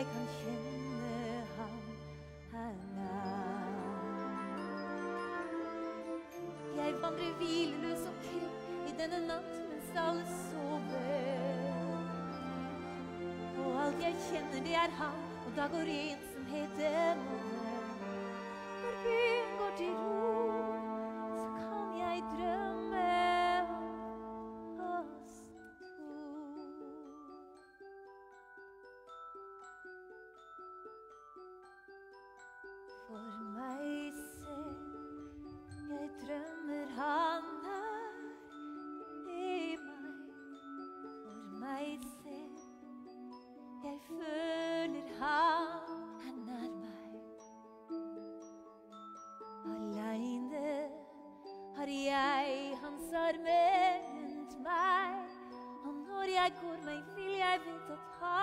kan kjenne han her nær. Jeg vandrer hvileløs omkring i denne natt mens alle sover. Og alt jeg kjenner det er han, og da går ensomheten over. Når byen går til ro, så kan jeg drømme om oss to. For meg selv, jeg drømmer han er i meg. For meg selv, jeg føler han er nær meg. Alene har jeg hans armer rundt meg, og når jeg går meg vil jeg vite at han